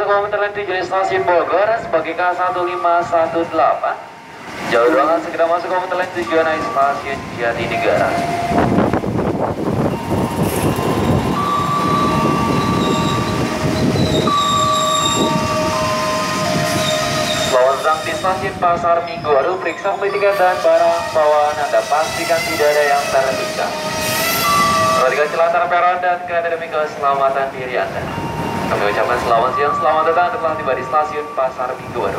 masuk komuter lain tujuan stasiun Bogor sebagai K1518. Jauh ruangan segera masuk komuter lain tujuan stasiun Jatinegara. Selamat datang di stasiun Pasar Minggu Baru. Periksa tiket dan barang bawaan Anda, pastikan tidak ada yang tertinggal. Perhatikan celana peron dan kereta demi keselamatan diri Anda. Kami ucapkan selamat siang, selamat datang telah tiba di stasiun Pasar Minggu Baru.